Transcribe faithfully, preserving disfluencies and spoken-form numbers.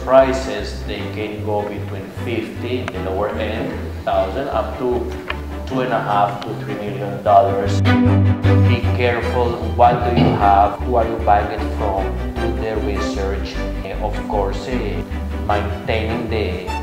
prices, they can go between fifty, the lower end, thousand, up to two and a half to three million dollars. Be careful. What do you have? Who are you buying it from? Do the research. Of course, eh, maintaining the